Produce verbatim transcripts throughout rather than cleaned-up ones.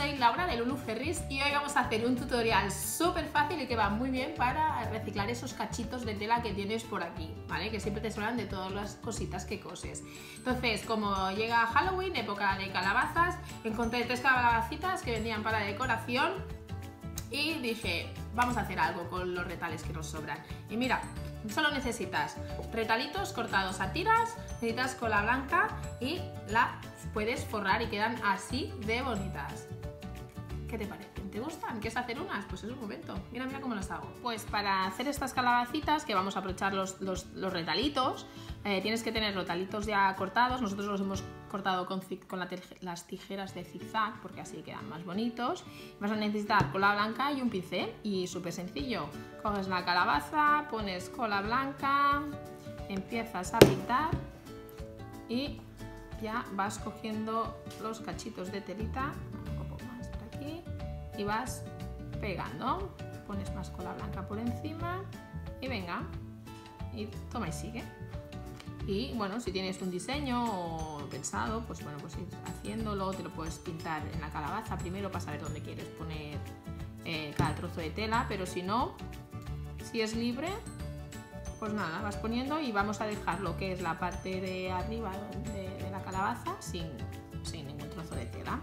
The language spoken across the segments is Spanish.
soy Laura de Lulu Ferris y hoy vamos a hacer un tutorial súper fácil y que va muy bien para reciclar esos cachitos de tela que tienes por aquí, ¿vale? Que siempre te sobran de todas las cositas que coses. Entonces, como llega Halloween, época de calabazas, encontré tres calabacitas que vendían para decoración y dije, vamos a hacer algo con los retales que nos sobran. Y mira, solo necesitas retalitos cortados a tiras, necesitas cola blanca y la puedes forrar y quedan así de bonitas. ¿Qué te parecen? ¿Te gustan? ¿Quieres hacer unas? Pues es un momento. Mira, mira cómo las hago. Pues para hacer estas calabacitas, que vamos a aprovechar los, los, los retalitos, eh, tienes que tener retalitos ya cortados. Nosotros los hemos cortado con, con la, las tijeras de zigzag, porque así quedan más bonitos. Vas a necesitar cola blanca y un pincel, y súper sencillo. Coges la calabaza, pones cola blanca, empiezas a pintar y ya vas cogiendo los cachitos de telita, un poco más por aquí, y vas pegando. Pones más cola blanca por encima y venga, y toma y sigue. Y bueno, si tienes un diseño pensado, pues bueno, pues ir haciéndolo, te lo puedes pintar en la calabaza primero para saber dónde quieres poner eh, cada trozo de tela, pero si no, si es libre, pues nada, vas poniendo y vamos a dejar lo que es la parte de arriba de, de la calabaza sin, sin ningún trozo de tela.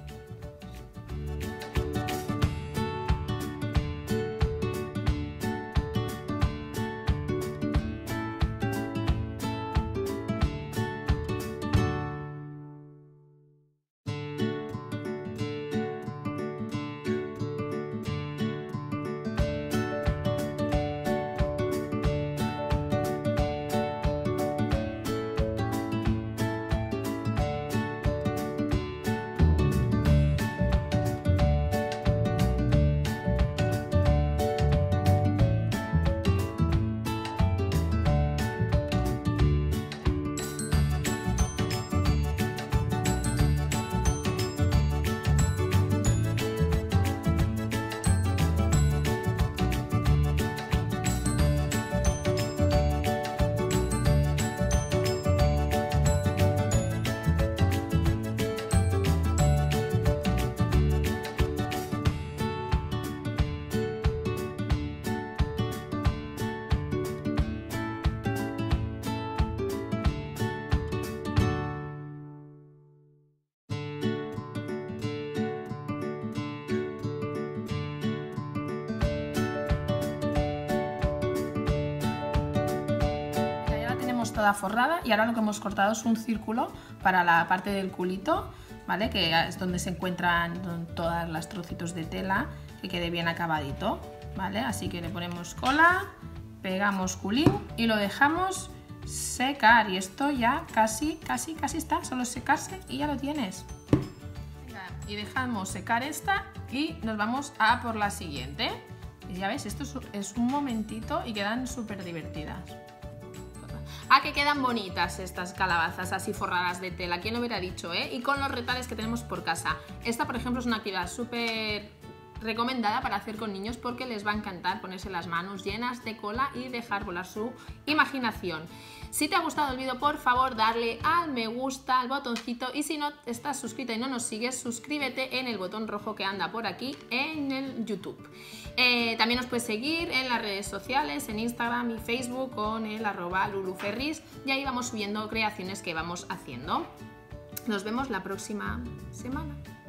Toda forrada, y ahora lo que hemos cortado es un círculo para la parte del culito, ¿vale? Que es donde se encuentran todas las trocitos de tela, que quede bien acabadito, ¿vale? Así que le ponemos cola, pegamos culín y lo dejamos secar, y esto ya casi, casi, casi está, solo secarse y ya lo tienes. Y dejamos secar esta y nos vamos a por la siguiente. Y ya ves, esto es un momentito y quedan súper divertidas. Ah, que quedan bonitas estas calabazas así forradas de tela, ¿quién lo hubiera dicho, eh? Y con los retales que tenemos por casa. Esta, por ejemplo, es una actividad súper recomendada para hacer con niños porque les va a encantar ponerse las manos llenas de cola y dejar volar su imaginación. Si te ha gustado el vídeo, por favor, darle al me gusta, al botoncito, y si no estás suscrita y no nos sigues, suscríbete en el botón rojo que anda por aquí en el YouTube. Eh, también nos puedes seguir en las redes sociales, en Instagram y Facebook con el arroba luluferris, y ahí vamos subiendo creaciones que vamos haciendo. Nos vemos la próxima semana.